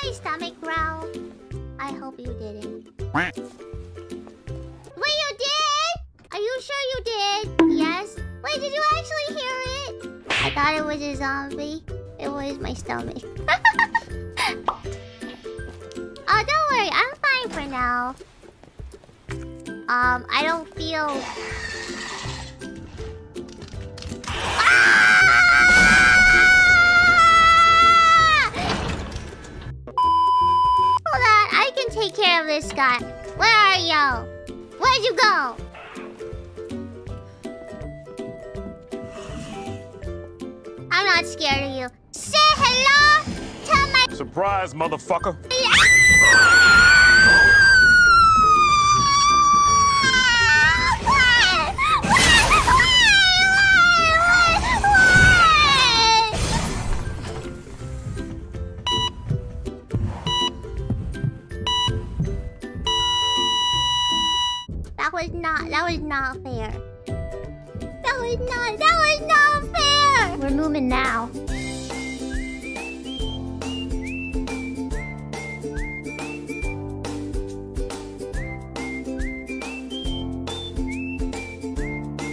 my stomach growl? I hope you didn't. Wait, you did? Are you sure you did? Yes? Wait, did you actually hear it? I thought it was a zombie. It was my stomach. Oh, don't worry. I'm fine for now. I don't feel... Hold on, I can take care of this guy. Where are you? Where'd you go? I'm not scared of you. Say hello to my... Surprise, motherfucker. That was not fair. That was not fair! We're moving now.